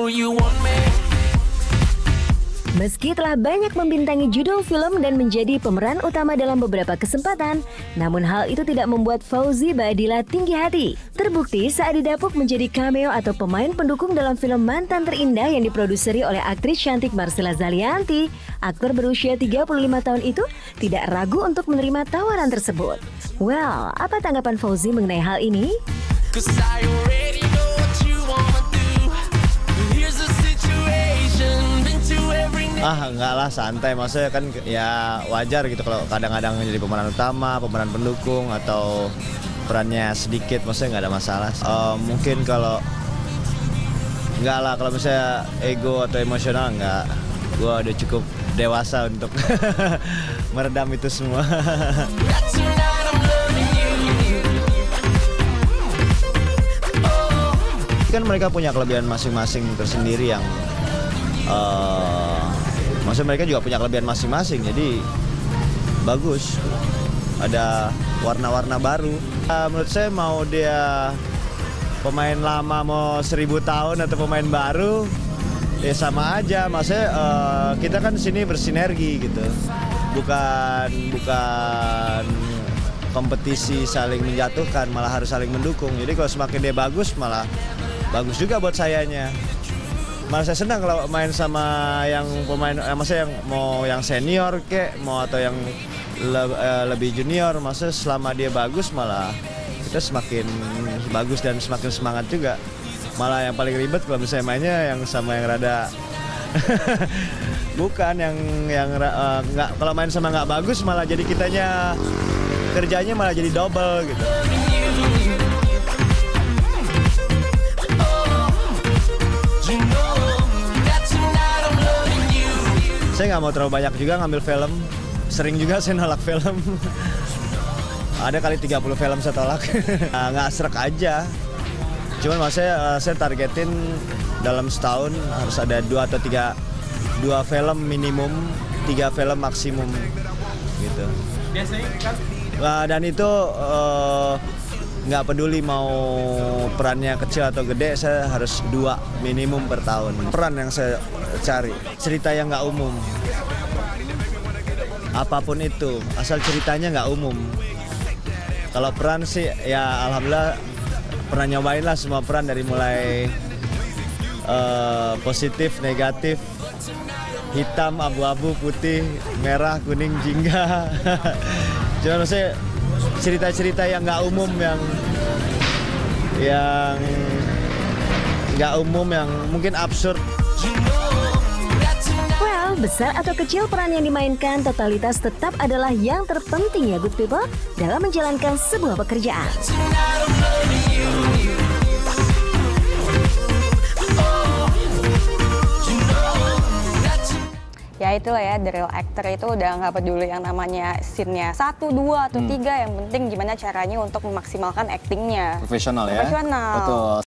you want me. Meski telah banyak membintangi judul film dan menjadi pemeran utama dalam beberapa kesempatan, namun hal itu tidak membuat Fauzi Baadila tinggi hati. Terbukti saat didapuk menjadi cameo atau pemain pendukung dalam film Mantan Terindah yang diproduseri oleh aktris cantik Marcella Zalianty, aktor berusia 35 tahun itu tidak ragu untuk menerima tawaran tersebut. Well, apa tanggapan Fauzi mengenai hal ini? Enggak lah, santai. Maksudnya kan ya wajar gitu kalau kadang-kadang jadi pemeran utama, pemeran pendukung, atau perannya sedikit, maksudnya nggak ada masalah. Mungkin kalau nggak lah, kalau misalnya ego atau emosional nggak. Gua udah cukup dewasa untuk meredam itu semua. Kan mereka punya kelebihan masing-masing tersendiri yang maksudnya mereka juga punya kelebihan masing-masing, jadi bagus. Ada warna-warna baru. Menurut saya mau dia pemain lama mau 1000 tahun atau pemain baru, ya sama aja. Maksudnya kita kan di sini bersinergi gitu. Bukan kompetisi saling menjatuhkan, malah harus saling mendukung. Jadi kalau semakin dia bagus, malah bagus juga buat sayanya. Malah saya senang kalau main sama yang pemain, maksudnya yang mau yang senior kek, mau atau yang lebih junior. Maksudnya selama dia bagus, malah kita semakin bagus dan semakin semangat juga. Malah yang paling ribet kalau misalnya mainnya yang sama yang rada bukan yang nggak, kalau main sama nggak bagus malah jadi kitanya kerjanya malah jadi double gitu. Saya nggak mau terlalu banyak juga ngambil film. Sering juga saya nolak film. Ada kali 30 film saya tolak. Nggak srek aja. Cuman maksudnya saya targetin dalam setahun harus ada 2 atau 3 film minimum, 3 film maksimum gitu. Biasanya kan? Dan itu nggak peduli mau perannya kecil atau gede, saya harus 2 minimum per tahun. Peran yang saya cari, cerita yang nggak umum. Apapun itu, asal ceritanya nggak umum. Kalau peran sih, ya alhamdulillah pernah nyobain lah semua peran, dari mulai positif, negatif, hitam, abu-abu, putih, merah, kuning, jingga. Cuma maksudnya cerita-cerita yang nggak umum, yang nggak umum, yang mungkin absurd. Well, besar atau kecil peran yang dimainkan, totalitas tetap adalah yang terpenting ya good people dalam menjalankan sebuah pekerjaan. Ya itulah ya, the real actor itu udah nggak peduli yang namanya scene-nya 1, 2, atau 3, yang penting gimana caranya untuk memaksimalkan actingnya. Profesional ya? Profesional. Betul.